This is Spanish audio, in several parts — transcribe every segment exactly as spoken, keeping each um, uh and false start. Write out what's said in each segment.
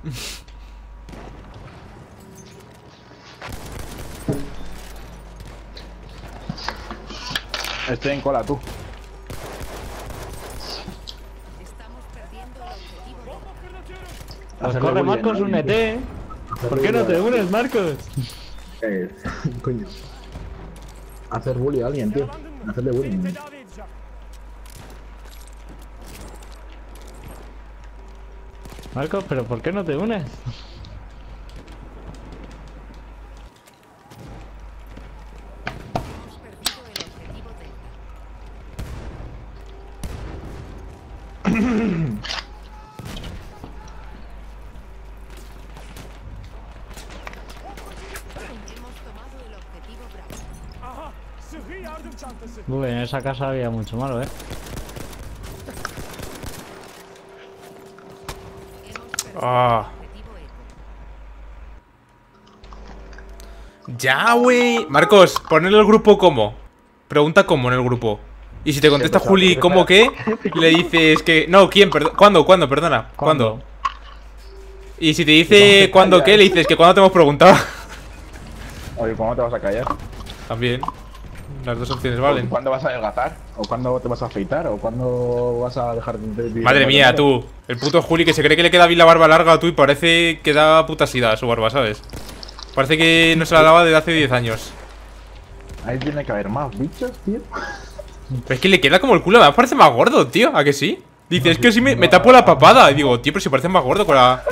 Estoy en cola, tú. Estamos perdiendo el objetivo. Pues corre, Marcos, únete. ¿Por qué no te unes, Marcos? Eh, coño. Hacer bully a alguien, tío. Hacerle bullying. Marcos, ¿pero por qué no te unes? Hemos perdido el objetivo Delta. Hemos tomado el objetivo Bravo. Uy, en esa casa había mucho malo, ¿eh? Hemos perdido Ah. el objetivo Eco. Ya, güey. Marcos, ponle el grupo como. Pregunta cómo en el grupo. Y si te contesta Sí, Juli, pues, ¿cómo qué? Le dices que... No, ¿quién? Perdón. ¿Cuándo? ¿Cuándo? Perdona. ¿Cuándo? ¿Cuándo? Y si te dice cuándo qué, le dices que cuándo te hemos preguntado. Oye, ¿cómo te vas a callar? También. Las dos opciones valen. ¿Cuándo vas a adelgazar? ¿O cuándo te vas a afeitar? ¿O cuándo vas a dejar de vivir? Madre mía, tú. El puto Juli que se cree que le queda bien la barba larga, tú, y parece que da puta sida a su barba, ¿sabes? Parece que no se la lava desde hace diez años. Ahí tiene que haber más bichos, tío. Pero es que le queda como el culo, me parece más gordo, tío. ¿A que sí? Dice, es que si me, me tapo la papada. Y digo, tío, pero si pareces más gordo con la...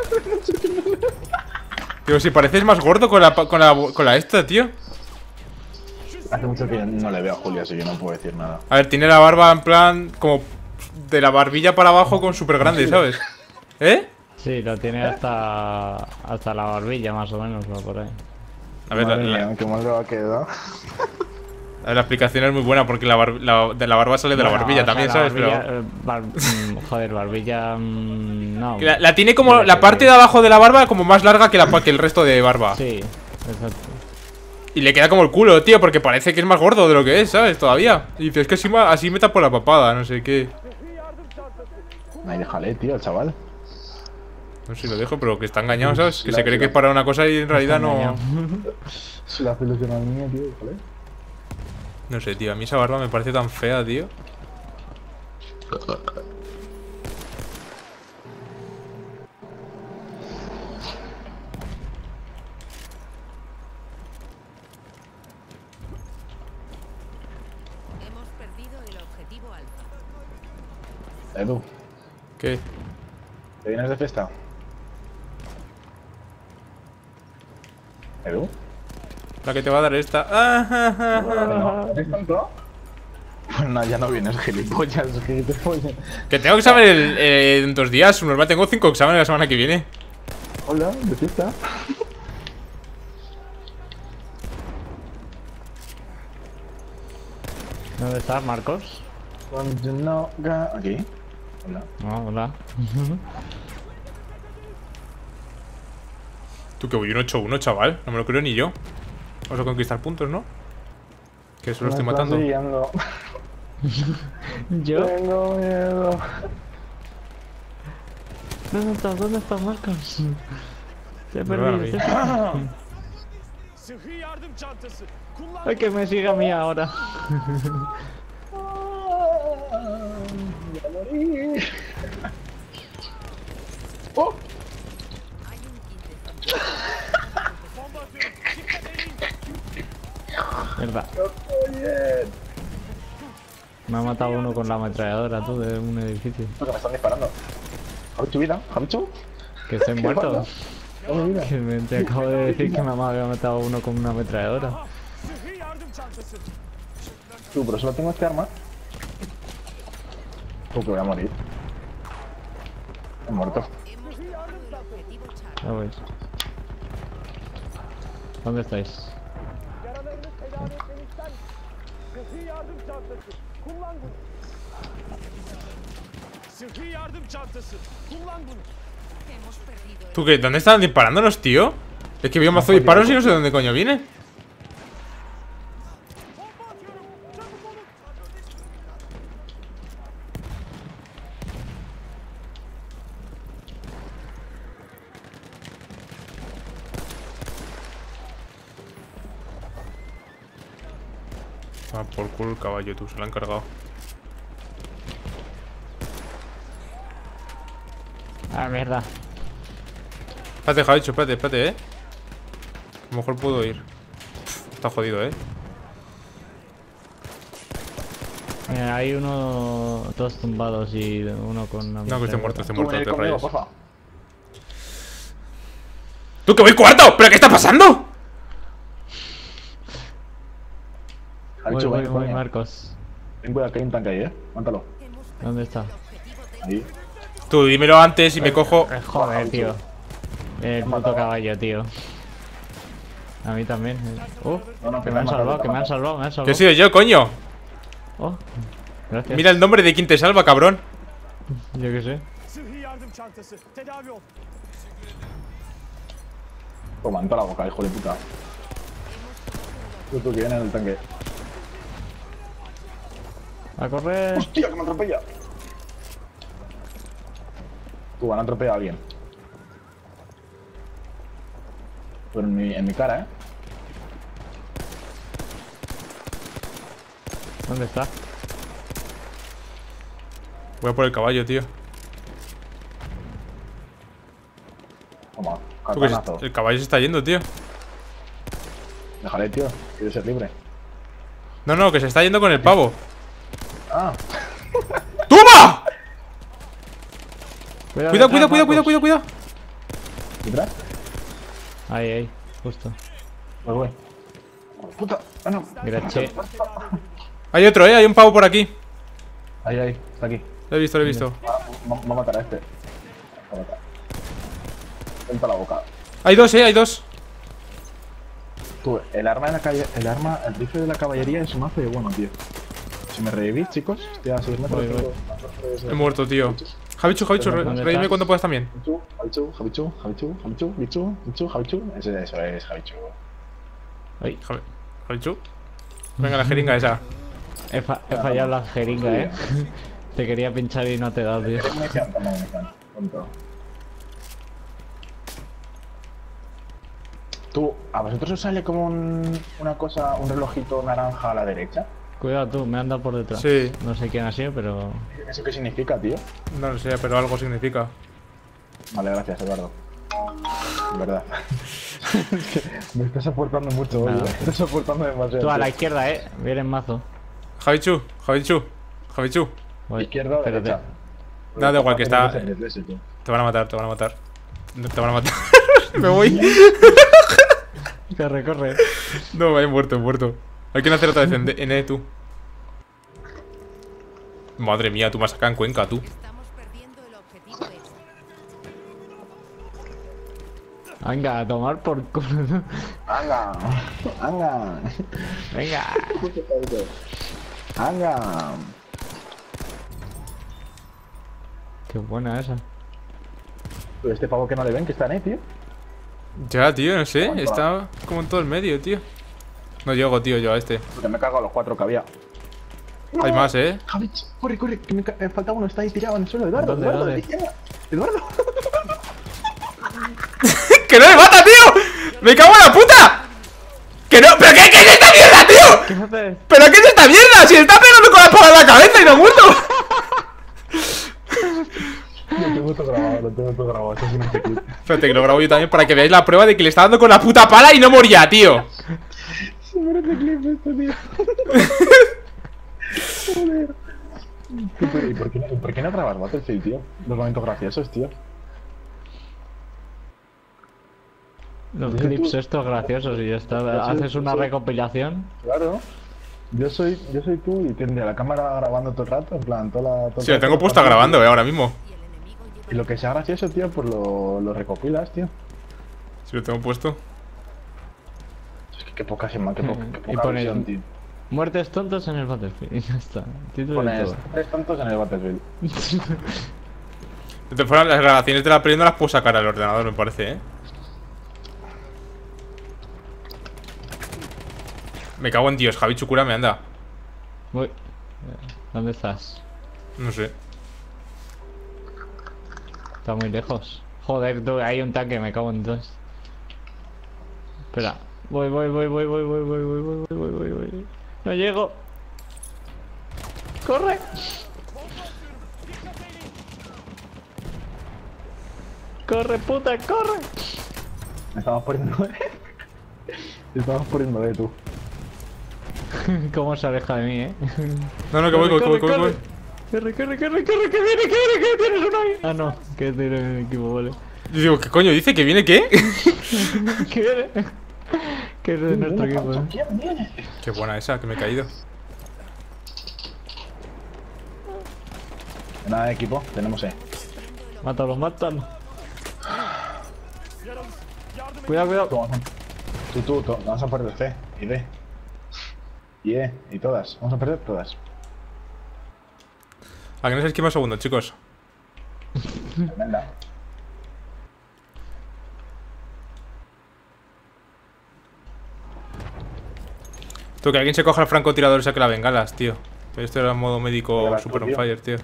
Digo, si pareces más gordo con la, con la, con la esta, tío. Hace mucho que no le veo a Julia, así que no puedo decir nada. A ver, tiene la barba en plan como de la barbilla para abajo con súper grande, ¿sabes? ¿Eh? Sí, lo tiene hasta hasta la barbilla, más o menos, o por ahí. A ver, la, Madre la- mía, qué mal le va a quedar. a ver, la explicación es muy buena porque la, bar- la- de la barba sale de la Bueno, barbilla o sea, también, la ¿sabes? barbilla, Pero... eh, bar- mm, joder, barbilla... mm, no. La, la tiene como Debe la ser parte que- de abajo de la barba como más larga que, la, pa- que el resto de barba. Sí, exacto. Y le queda como el culo, tío, porque parece que es más gordo de lo que es, ¿sabes? Todavía. Y dices, es que así, ma- así me tapo la papada, no sé qué. Ahí déjale, tío, el chaval. No sé si lo dejo, pero que está engañado, ¿sabes? Que se cree que es para una cosa y en realidad no... Si la solución al niño, tío, déjale. No sé, tío, a mí esa barba me parece tan fea, tío. Hemos perdido el objetivo Alfa. Edu, ¿Qué? ¿te vienes de fiesta? ¿Edu? La que te va a dar esta... Ah, ah, ah, ah. ¿Has encontrado? Pues no, ya no vienes, gilipollas, gilipollas. Que tengo examen el- eh, en dos días. Normal, tengo cinco exámenes la semana que viene. Hola, ¿de fiesta? ¿Dónde estás, Marcos? Cuando no ga- Aquí. Hola. No, hola. Tú que voy un ocho uno, chaval. No me lo creo ni yo. Vamos a conquistar puntos, ¿no? Que eso lo estoy Me estás matando. siguiendo. ¿Yo? Tengo miedo. ¿Dónde estás? ¿Dónde estás, Marcos? Se ha Me van a perdido. mí. se ha perdido. Ay, que me siga a mí ahora. Voy a morir. ¡Oh! Hay un kit de Verdad. ¡No estoy bien! Me ha matado uno con la ametralladora, tú, de un edificio. No, que me están disparando. ¿Javichu vida? ¿Javichu? Que estoy muerto. Dame vida. Que me, te acabo de decir que me había matado uno con una ametralladora. Tú, pero solo tengo este arma. Uh, que voy a morir. He muerto. Hemos tomado el objetivo Charlie. Ya ves. ¿Dónde estáis? Hemos perdido el ¿Tú qué? ¿Dónde están disparándonos, tío? Es que veo un mazo de disparos y no sé de dónde coño viene. Ah, por culo el caballo, tú, se lo han cargado. Ah, mierda. Espérate, Javicho, espérate, espérate, eh. A lo mejor puedo ir. Pff, está jodido, eh. Mira, hay uno, dos tumbados y uno con una... No, que esté muerto, esté Tú muerto, venid te conmigo, rayes. porfa. ¡Tú que voy cuarto! ¿Pero qué está pasando? Ha Voy, dicho, voy, ven, voy, coño. Marcos. Ten cuidado que hay un tanque ahí, eh. Mántalo. ¿Dónde está? Ahí. Tú, dímelo antes y me cojo... Eh, joder, tío. El puto caballo, tío. A mí también. Uh, No, no, que me han salvado, que me han salvado, me han Que he salvado. sido yo, coño. Oh, gracias. Mira el nombre de quien te salva, cabrón. Yo qué sé. Sıhhi yardım çantası. Tedavi ol. Toma, en toda la boca, hijo de puta. Tú, tú, que viene en el tanque. A correr. ¡Hostia, que me atropella! Tú, han atropellado a alguien. Pero en mi, en mi cara, eh. ¿Dónde está? Voy a por el caballo, tío. Toma, Tú, que se- catanazo. el caballo se está yendo, tío. Déjale, tío. Quiero ser libre. No, no, que se está yendo con el pavo. Ah, ¡Toma! Cuidado, Cuidado, cuidado, detrás, cuidado, cuidado, Marcos. cuidado, cuidado. ¿detrás? Ahí, ahí, justo. Pues voy. Puta, ah, no. Grache. Hay otro, eh, hay un pavo por aquí. Ahí, ahí, está aquí. Lo he visto, lo he visto. Va, va- va a matar a este. Va a matar. Venta la boca. Hay dos, eh, hay dos. Tú, el arma de la calle, el arma, el rifle de la caballería es un mazo de bueno, tío. Si me revivís, chicos, estoy a seis metros. Voy, voy. tengo- He muerto, tío. Javichu, Javichu, re- ¿Dónde redime estás? cuando puedas también. Javichu, Javichu, Javichu, Javichu, Javichu, Javichu, Javichu, Javichu. Ese, eso es, Javichu. Ay, Javi- Javichu. Venga, la jeringa esa. he, fa- he fallado la jeringa, eh. Te quería pinchar y no te he dado, tío. ¿Qué munición? Toma munición. Tonto. Tú, ¿a vosotros os sale como un, una cosa, un relojito naranja a la derecha? Cuidado tú, me han dado por detrás. Sí. No sé quién ha sido, pero... ¿Eso qué significa, tío? No lo sé, pero algo significa. Vale, gracias, Eduardo. En verdad. Es que me estás aportando mucho, oye. Nada. Me estás aportando demasiado. Tú a la tío. izquierda, eh. Viene en mazo. Javichu, Javichu, Javichu. Voy. ¿Izquierda o Espérate. derecha? Da igual que está- En el ese, tío. Te van a matar, te van a matar. No, te van a matar. Me voy. Corre, corre. No, he muerto, he muerto. Hay que hacer otra vez en, D- en E, tú. Madre mía, tú me has sacado en Cuenca, tú. Estamos perdiendo el objetivo extra. Venga, a tomar por culo. ¡Anga! ¡Anga! Venga. ¡Anga! Qué buena esa. Pero este pavo que no le ven, que está en E, tío. Ya, tío, no sé. ¿Cuánto? Está como en todo el medio, tío. No llego, tío, yo a este. Porque me he cargado los cuatro que había. Hay más, ¿eh? Javi, corre, corre, que me ca- eh, falta uno, está ahí tirado en el suelo. Eduardo, ¿Dónde, Eduardo, dónde? de izquierda. Eduardo. ¡Que no me mata, tío! ¡Me cago en la puta! ¡Que no! ¿Pero qué, qué es esta mierda, tío! ¿Qué haces? ¿Pero qué es esta mierda? ¡Si le está pegando con la espada en la cabeza y no ha muerto! Lo tengo todo grabado, lo tengo todo grabado. Esto es un clip. Espérate, que lo grabo yo también para que veáis la prueba de que le está dando con la puta pala y no moría, tío. Se merece clip esto, tío. Joder. ¿Y por qué no, por qué no grabas Battlefield, tío? Los momentos graciosos, tío. Los Dice clips tú- estos graciosos y ya está. Yo soy- Haces una yo soy- recopilación. Claro. Yo soy, yo soy tú y tendría la cámara grabando todo el rato, en plan, toda la... todo el Sí, lo rato tengo la puesta pantalla. grabando, eh, ahora mismo. Y el enemigo lleva Y lo que sea gracioso, tío, pues lo, lo recopilas, tío. Sí, lo tengo puesto. Es que qué poca semana, qué, poca, qué Y poca pones- visión, tío. Muertes tontos en el Battlefield. Y ya está. Título y Pones todo. tres tontos en el Battlefield. De todas formas, las grabaciones de la peli no las puedo sacar al ordenador, me parece, eh. Me cago en Dios, Javi Chucura me anda. Uy. ¿Dónde estás? No sé. Está muy lejos. Joder, tú, hay un tanque, me cago en dos. Espera. Voy, voy, voy, voy, voy, voy, voy, voy, voy, voy, voy, voy, voy. No llego. ¡Corre! ¡Corre, puta, corre! Me estamos poniendo. Me estamos poniendo de tú. Cómo se aleja de mí, eh. No, no, que voy, que voy, que voy, que voy, que voy. Corre, corre, corre, corre, que viene, que viene, que tienes uno ahí. Ah, no, que tiene el equipo, vale. Yo digo, ¿qué coño dice? ¿Que viene qué? Que viene. Que es de nuestro equipo, eh. ¿Quién viene? Qué buena esa, que me he caído. Nada de equipo, tenemos E. Mátalo, mátalo. Cuidado, cuidado. Tú, tú, tú, tú, vamos a perder C y D. Y E, y todas. Vamos a perder todas. ¿A que no se esquiva un segundo, chicos? Tremenda. Tú, que alguien se coja el francotirador y saque las bengalas, tío. Esto era en modo médico Bengalas, super on tío. fire, tío.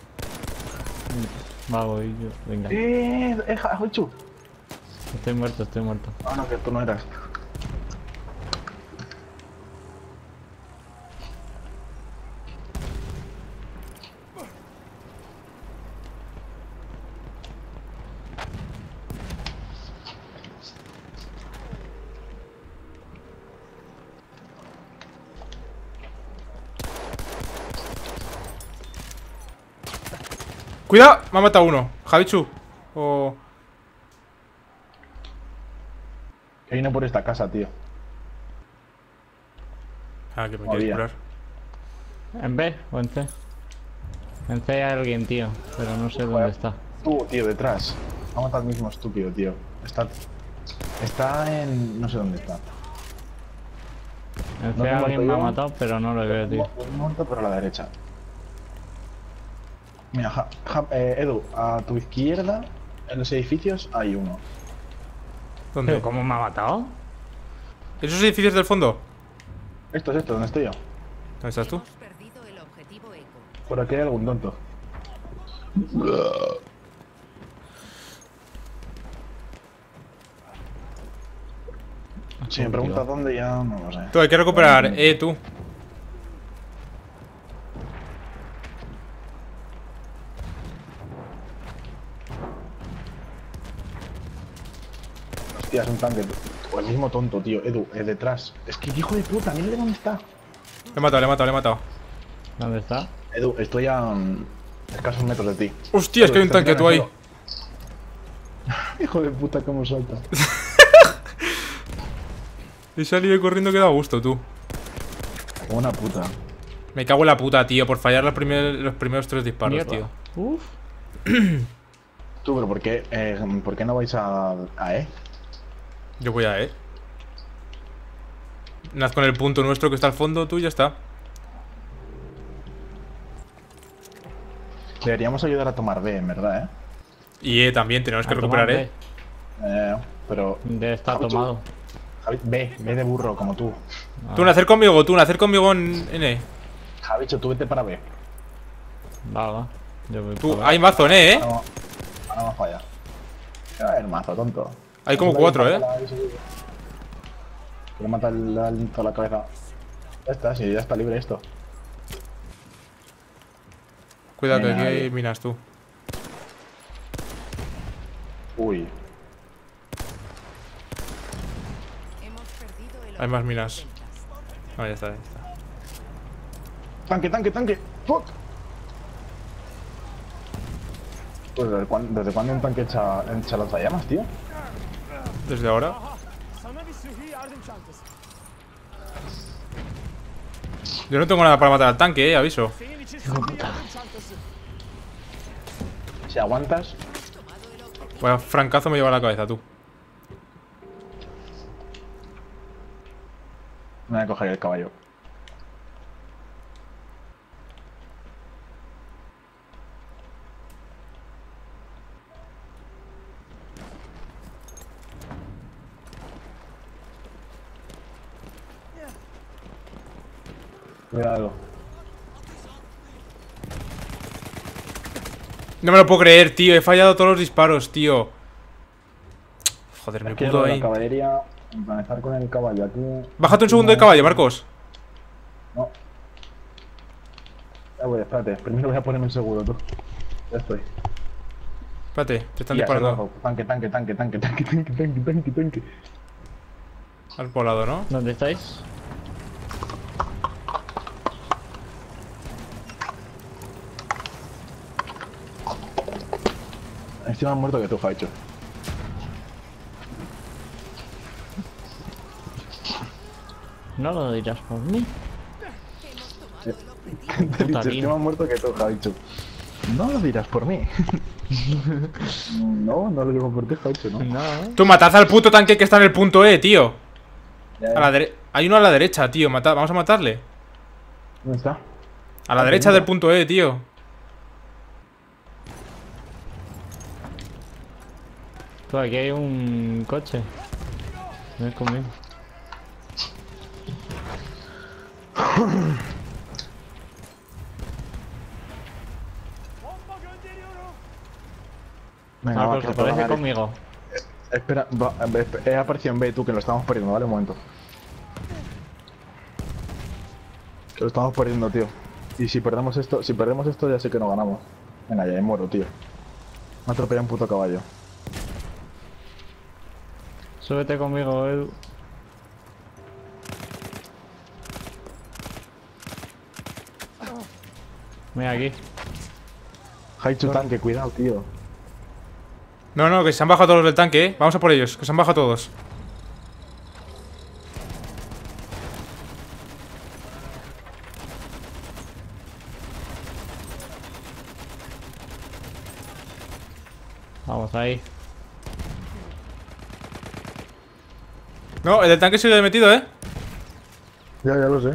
Vago y yo. Venga. ¡Eh! ¡Eh, Hachu! Estoy muerto, estoy muerto. Ah, no, que tú no eras. ¡Cuidado! Me ha matado uno. Javichu. O... Que vine por esta casa, tío. Ah, que me Había. quieres curar. ¿En B o en C? En C hay alguien, tío. Pero no sé dónde está. Tú, tío, detrás. Vamos al mismo estúpido, tío. Está. Está en. No sé dónde está. En No C te alguien me ha mato yo. matado, pero no lo veo, tío. Un momento, pero a la derecha. Mira, ja, ja, eh, Edu, a tu izquierda, en los edificios, hay uno. ¿Dónde? ¿Pero cómo me ha matado? ¿Esos edificios del fondo? Esto es esto, ¿dónde estoy yo? ¿Dónde estás tú? Hemos perdido el objetivo eco. Por aquí hay algún tonto. Si me preguntas dónde, ya no lo sé. Tú, hay que recuperar. Eh, tú. Hostia, es un tanque. O el mismo tonto, tío. Edu, es detrás. Es que hijo de puta, mira de dónde está. Le he matado, le he matado, le he matado. ¿Dónde está? Edu, estoy a mm, escasos metros de ti. Hostia, es que hay un tanque tú ahí. Hijo de puta, cómo salta. He salido corriendo que da gusto, tú. Como una puta. Me cago en la puta, tío, por fallar los, primer- los primeros tres disparos, Mierda. tío. Uf. Tú, pero ¿por qué, eh, ¿por qué no vais a, a E? Yo voy a E. Naz con el punto nuestro que está al fondo, tú y ya está. Deberíamos ayudar a tomar B, en verdad, ¿eh? Y E también, tenemos que A recuperar tomar E. Eh, pero... B. Está Javi, tú- tomado. Javi, B, B de burro, como tú. Ah, Tú, nacer conmigo, tú, nacer conmigo en, en E. Javicho, tú vete para B. Va, va. Yo voy Tú, por hay mazo en E, eh. No, ahora no falla. ¿Qué va a haber mazo, tonto? Hay como cuatro, eh. Quiero matar al aliento a la cabeza. Ya está, si ya está libre esto. Cuidado que Mira, aquí hay ahí. minas, tú. Uy. Hemos perdido el Hay más objetivo minas. ventas. Ah, ya está, ya está. ¡Tanque, tanque, tanque! ¡Fuck! Pues ¿desde cuándo, ¿desde cuándo un tanque echa, echa lanzallamas, tío? Desde ahora. Aha, sana bir sıhhi yardım çantası. Yo no tengo nada para matar al tanque, eh, aviso. Senin için sıhhi yardım çantası. Si aguantas... Vaya francazo me lleva a la cabeza, tú. Me voy a coger el caballo. Cuidado. No me lo puedo creer, tío. He fallado todos los disparos, tío. Joder, me Es que puto lo de ahí. la caballería, empanizar con el caballo aquí... Bájate un segundo de caballo, Marcos. No. Ya voy, espérate. Primero voy a ponerme el seguro, tú. Ya estoy. Espérate, te están Ya, disparando. seguro. Tanque, tanque, tanque, tanque, tanque, tanque, tanque, tanque, tanque. Al volado, ¿no? ¿Dónde estáis? Estoy más muerto que tú, Jaicho. No lo dirás por mí. Hemos tomado el objetivo. Te he dicho, Puta estoy vida. más muerto que tú, Jaicho. No lo dirás por mí. No, no lo digo por ti, Jaicho, ¿no? No. Tú matad al puto tanque que está en el punto E, tío. Ya, A la dere- Hay uno a la derecha, tío. Mata- Vamos a matarle. ¿Dónde está? A la Ah, derecha mira. del punto E, tío. Tú, aquí hay un coche. Ven conmigo. Bomba gönderiyorum. Venga, va, Marcos, que ¿te a toda parece madre. conmigo? Espera, va, esp- he aparecido en B, tú, que lo estamos perdiendo, ¿vale? Un momento. Que lo estamos perdiendo, tío. Y si perdemos esto, si perdemos esto ya sé que no ganamos. Venga, ya me muero, tío. Me atropella un puto caballo. Súbete conmigo, Edu. Mira aquí. Haichu tanque, cuidado, tío. No, no, que se han bajado todos los del tanque, eh. Vamos a por ellos, que se han bajado todos. Vamos ahí. No, el del tanque sigue metido, eh. Ya, ya lo sé.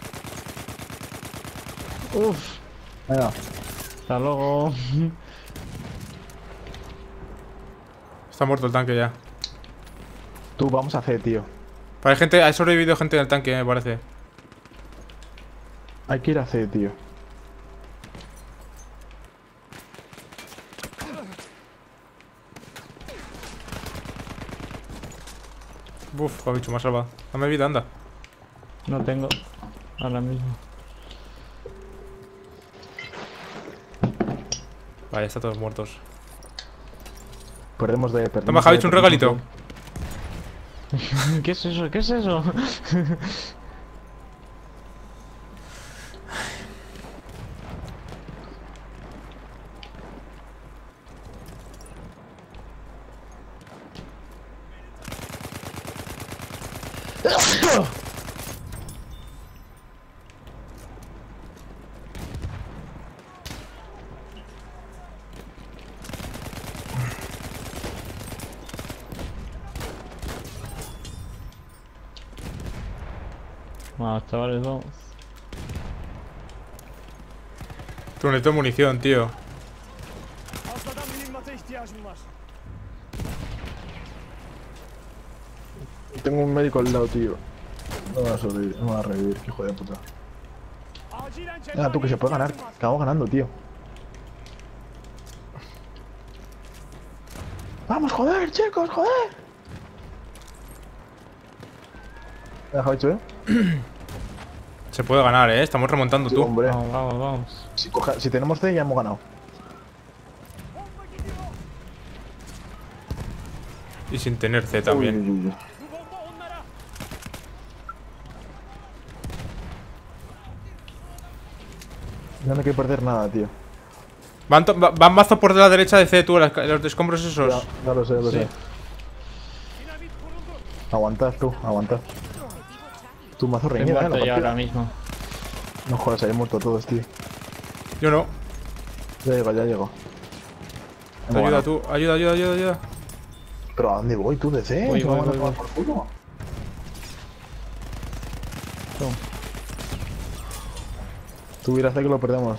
Uf. Venga. Hasta luego. Está muerto el tanque ya. Tú, vamos a C, tío. Vale, gente, ha sobrevivido gente del tanque, me parece. Hay que ir a C, tío. Uf, Javichu, me ha salvado. Dame vida, anda. No tengo. Ahora mismo. Vale, están todos muertos. Perdemos de... Perdemos Toma, Javichu, un de- regalito. ¿Qué es eso? ¿Qué es eso? Vamos, chavales, vamos. Tú necesito munición, tío. Fazladan mühimmata ihtiyacım var. Tengo un médico al lado, tío. No va a sobrevivir, no va a revivir, qué hijo de puta. Acilen Venga, tú, que se puede ganar. ihtiyacım var. Que vamos ganando, tío. Vamos, joder, chicos, joder. Venga, Javichu, eh. Se puede ganar, eh. Estamos remontando, Sí, tú. hombre. Vamos, vamos, vamos. Si, coja- si tenemos C, ya hemos ganado. Bomba gidiyor. Y sin tener C Uy, también. uy, uy, uy. Bu bomba onlara. Ya no hay que perder nada, tío. Van, to- va- van mazos por la derecha de C, tú, las ca- los escombros esos. Ya, ya lo sé, ya lo Sí. sé. Dinamit kuruldu. Aguantad, tú, aguantad. Objetivo Charlie. Tu mazo Estoy reñida, la muerto yo partida. ahora mismo. No jodas, hay muerto todos, tío. Yo no. Ya llego, ya llego. Te Hemos ayuda, ganado. tú. Ayuda, ayuda, ayuda, ayuda. Pero ¿a dónde voy tú de C? Voy, ¿Se voy, me van a voy, tomar voy. por culo? Toma. Tú irás de que lo perdemos.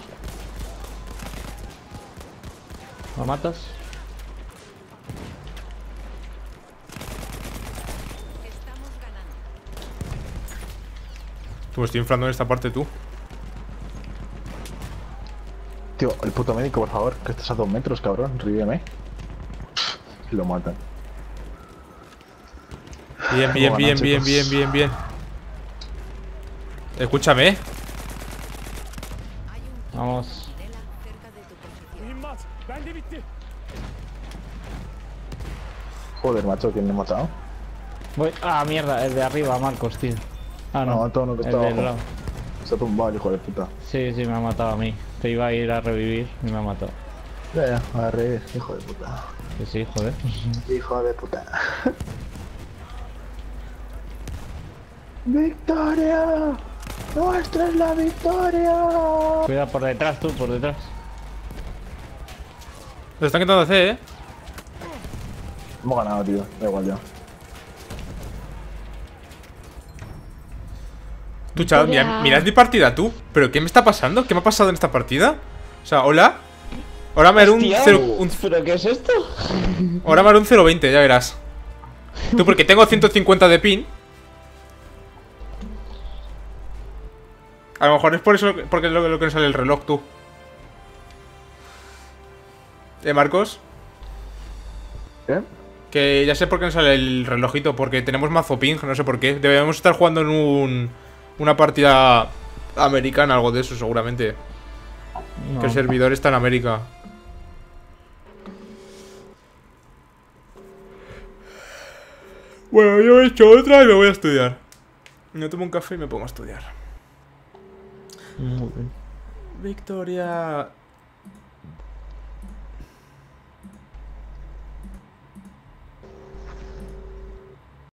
¿Lo matas? Estamos ganando. Tú me estoy inflando en esta parte, tú. Tío, el puto médico, por favor, que estás a dos metros, cabrón. Ríveme. Y lo matan. Bien, bien, Bueno, bien, bien, chicos. bien, bien, bien. Escúchame. Hay un Vamos. centinela cerca de tu posición. mühimmat bende bitti. Joder, macho, ¿quién me ha matado? Voy. Ah, mierda, el de arriba, Marcos, tío. Ah, No, no. todo uno que el está del abajo. lado. Se ha tumbado el hijo de puta. Sí, sí, me ha matado a mí. Te iba a ir a revivir y me ha matado. Ya, ya, a reír, hijo de puta. Que sí, joder. Hijo de puta. ¡Victoria! ¡Nuestra es la victoria! Cuida por detrás, tú, por detrás. Lo están intentando hacer, eh. Hemos ganado, tío. Da igual ya. Tú, chaval, mira, mirad mi partida, tú. ¿Pero qué me está pasando? ¿Qué me ha pasado en esta partida? O sea, hola. Ahora me haré un Hostia, cero. Un, ¿pero qué es esto? ahora me haré un cero veinte, ya verás. Tú, porque tengo ciento cincuenta de pin. A lo mejor es por eso, porque es lo, lo que nos sale el reloj, tú. ¿Eh, Marcos? ¿Qué? Que ya sé por qué nos sale el relojito, porque tenemos mazo ping, no sé por qué. Debemos estar jugando en un, una partida americana, algo de eso, seguramente. No. Que el servidor está en América. Bueno, yo he hecho otra y me voy a estudiar. Me tomo un café y me pongo a estudiar. Muy bien. Victoria.